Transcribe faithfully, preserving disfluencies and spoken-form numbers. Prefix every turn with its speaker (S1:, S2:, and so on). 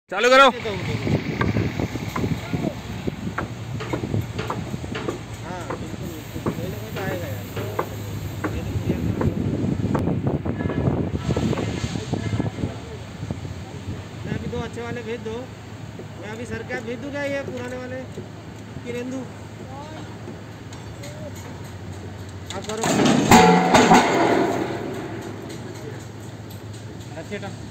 S1: चालू करो।
S2: हाँ बिल्कुल बिल्कुल, कोई ना कोई तो आएगा यार। ये तो क्लियर करो। मैं अभी दो अच्छे वाले भेज दो। मैं अभी सर क्या भेज दूँ क्या, ये पुराने वाले कि रहने दूँ? आप करो। अच्छे